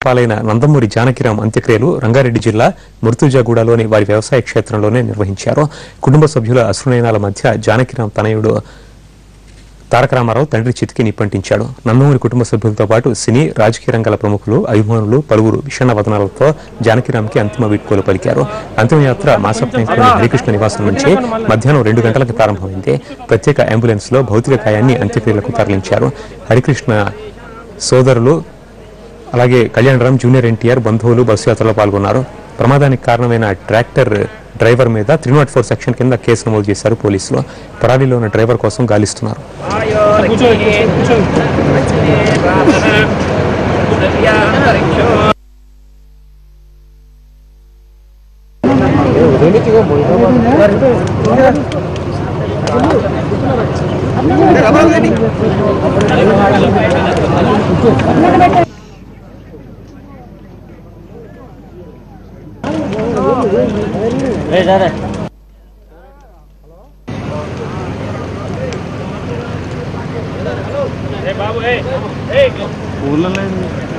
పాలైన నందమూరి జానకిరాం అంత్యక్రియలు రంగారెడ్డి జిల్లా ముర్తుజాగూడలోని వారి వ్యవసాయ క్షేత్రంలోనే నిర్వహించారు. కుటుంబ సభ్యుల అశ్రునయనాల మధ్య జానకిరాం తనయుడు తారక రామారావు తండ్రి చితికి నిప్పంటించాడు. నందమూరి కుటుంబ సభ్యులతో పాటు సినీ రాజకీయ రంగాల ప్రముఖులు, అభిమానులు పలువురు విషణ వదనాలతో జానకిరాంకి అంతిమ వీడ్కోలు పలికారు. అంతిమయాత్ర మాసప్నేంలోని హరికృష్ణ నివాసం నుంచి మధ్యాహ్నం 2 గంటలకు ప్రారంభమైంది. ప్రత్యేక అంబులెన్స్ లో భౌతిక కాయాన్ని అంత్యక్రియలకు తరలించారు. హరికృష్ణ సోదరులు అలాగే కళ్యాణరామ్, జూనియర్ ఎన్టీఆర్ బంధువులు బస్సు యాత్రలో పాల్గొన్నారు. ప్రమాదానికి కారణమైన ట్రాక్టర్ డ్రైవర్ మీద 304 సెక్షన్ కింద కేసు నమోదు చేశారు పోలీసులు. పరారీలో ఉన్న డ్రైవర్ కోసం గాలిస్తున్నారు. బాబు